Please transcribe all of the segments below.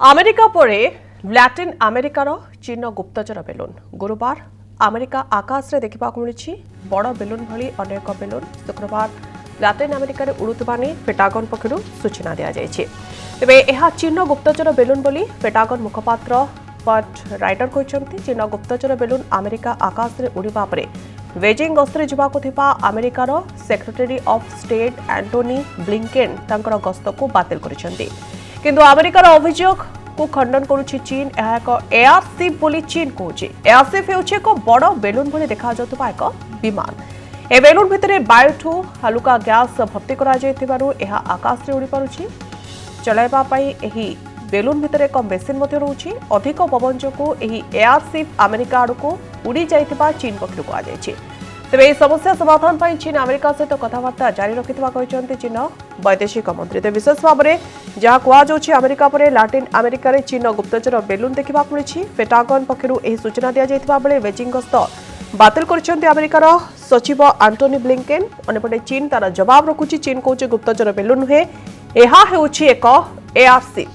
America परे Latin अमेरिकार चीन गुप्तचर बेलून गुरुवार अमेरिका आकाश रे देखा मिली बड़ बेलून भली अनेक बेलून शुक्रवार लैटिन अमेरिका उड़ुवा नहीं पेंटागन पक्षर सूचना दी जाइए। तेबे यह चीन गुप्तचर बेलून बोली पेंटागन मुखपात्र पट राइडर कहते चीन गुप्तचर बेलून अमेरिका आकाश रे उड़िबा परे बेजिंग गस्तरे जावाको थिबा अमेरिकार secretary of state Antony Blinken तांकर गस्त को बातिल करिसेंती। किंतु अमेरिकार अभियोग को खंडन करुछि चीन एक एयरशिप बोली चीन कहूछि। एयरशिप हेउछि एक बड़ बेलून भली देखा जाउतबा एक विमान। ए बेलून भितरे बायुठू हलुका गैस भर्ती करा जायतिबारु एहा आकाश रे उड़ी पारुछि। चलाइबा पई एही बेलून भितरे एक मेसिन मध्ये रहउछि। अधिक पवन जोगु एही एयरशिप अमेरिका आडको उड़ी जायतिबा चीन पक्षरु को आ जायछि। तेबे ए समस्या समाधान पर चीन अमेरिका सहित कथबार्ता जारी रखिथिबा कहचंती चीन वैदेशिक मंत्री। तेबे विशेष भाव में जहाँ कहुछि अमेरिका पर लैटिन अमेरिका रे चीन गुप्तचर बेलून देखा मिली पेंटागन पक्षरु एही सूचना दिया जायतिबा बेले बेजिंग गस्त बातिल करिसेंती अमेरिकार सचिव एंटोनी ब्लिंकेन। अन्यपटे चीन तार जवाब रखुछि। चीन कहूछि गुप्तचर बेलून नुहे एहा हेउछि एक एयरशिप।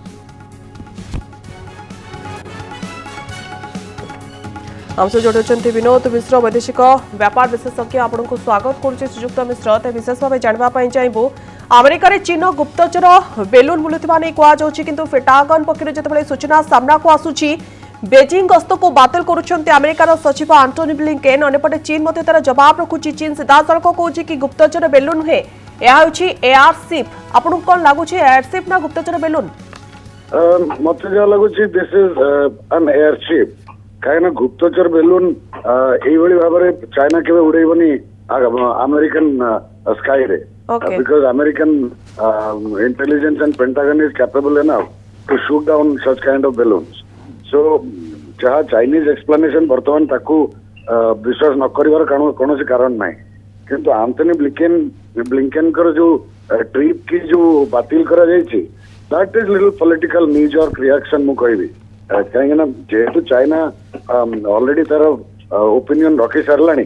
हमसे जोड़ुंट विनोद मिश्र वैदेशिक व्यापार विशेषज्ञ आपन को स्वागत करुचे श्रीजुक्त मिश्र। तो विशेष भाव जानवाई चाहबू अमेरिका रे चीन गुप्तचर बेलून बुलुवा नहीं कहुच्छी किंतु पेंटागन पक्षर जिते सूचना सामना को आसूची बेजिंग गस्त को बातिल करुछंती अमेरिकार सचिव एंटोनी ब्लिंकेन। अन्यपटे चीन तार जवाब रखुची। चीन सीधासलख कहूँ कि गुप्तचर बेलून नुहे यह एयरशिप। आपको कौन लगुच एयरशिप ना गुप्तचर बेलून? मत जहाँ लगुच दिस इज एन एयरशिप कहीं गुप्तचर बेलून भाव में चाइना के उड़ेबनी अमेरिकन स्काई रे because American intelligence and Pentagon is capable enough to shoot down such kind of balloons. So जहाँ चाइनीज एक्सप्लेनेशन बर्तमान ताकू विश्वास न कर कौन कारण ना किंतु एंटोनी ब्लिंकेन जो ट्रिप की जो बातिल करा जायछि that is little political knee jerk reaction मु कहबी कहीं जेहेतु चाइना ऑलरेडी तार ओपिनियन रखी सारा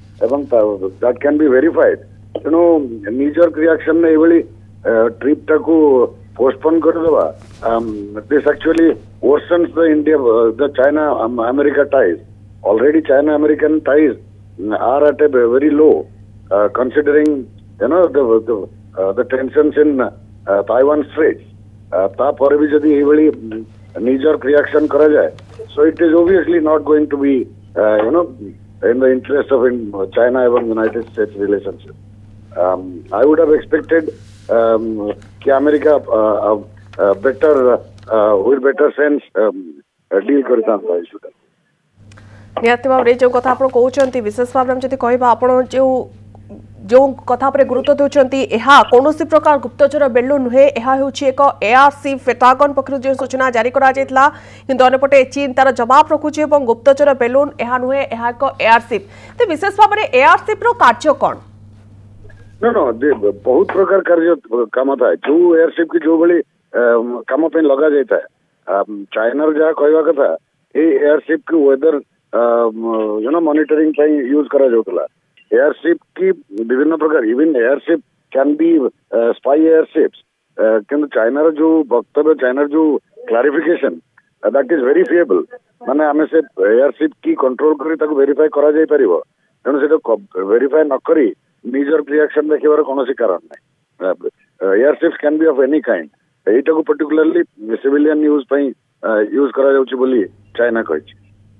दैट कैन बी वेरीफाइड तेणु नीजर्क रिएक्शन ने ये ट्रिप टाकू पोस्टपोन करदेवा this actually worsens the India the China America ties. Already China American ties are at a very low considering you know the tensions in Taiwan straits तापर भी जदि ये knee-jerk reaction करा जाए so it is obviously not going to be you know in the interest of China and United States relationship. I would have expected कि America better with better sense deal करता है issue का। नियत भाव रे जो कथा आपण कहउचंती विशेष भाव में जति कहबा आपण जो कथा पर गुरुत्व देउचंती एहा कोनोसी प्रकार गुप्तचर बेलून नुहे एहा हेउछि एक एयरशिप। पेंटागन पक्षरु जो सूचना जारी करा जायतला किंतु अन्यपटे चीन तार जवाब रखुछि एवं गुप्तचर बेलून एहा नुहे एहा एक एयरशिप। तो विशेष भाव में एयरशिप रो कार्य कोन? नो नो बहुत प्रकार कार्य काम था जो एयरशिप की जो बड़ी काम पे लगा जाता है चाइना जहाँ कहवा कथा ये एयरशिप की वेदर यू नो मॉनिटरिंग पे यूज करा जाउतला। एयरशिप की विभिन्न प्रकार even airship can be spy airships किंतु चाइना जो वक्तव्य चाइना जो clarification that is very feeble माने आमे से एयरशिप की कंट्रोल करी ताको वेरीफाई करा जाय परिबो तेणु से वेरीफाई न करी नीजर रिएक्शन देखिबार कोनोसी कारण नै। Airships can be of any kind एटा को पर्टिकुलरली सिविलियन यूज पई यूज करा जाउची बोली चाइना कहिछि।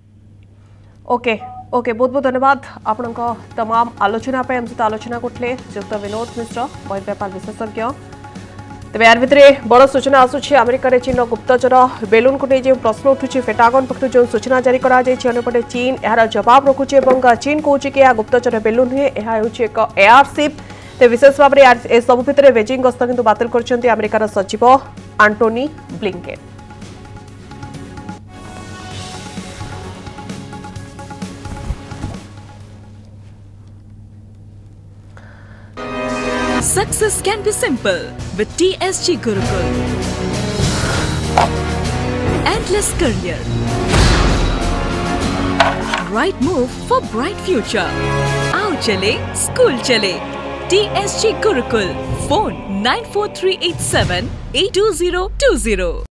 ओके ओके बहुत बहुत धन्यवाद आपण तमाम आलोचना पे हम सहित आलोचना करते श्रीयुक्त विनोद मिश्र व्यापार विशेषज्ञ। तेज यार भितर बड़ सूचना आसूची अमेरिका रे चीन गुप्तचर बेलून को नहीं जो प्रश्न उठुची पेंटागन पक्षर जो सूचना जारी करा जायछि अन्यपटे चीन यार जवाब रखुची और चीन कहूँ कि गुप्तचर बेलून नुहे यह एक एयरशिप। तो विशेष भाव में ए सब भितर बेजिंग गस्त किंतु बातिल करछंती अमेरिकार सचिव Antony Blinken. Success can be simple with TSG Gurukul. Endless career. Right move for bright future. Aao chale, school chale. TSG Gurukul. Phone 94387 82020.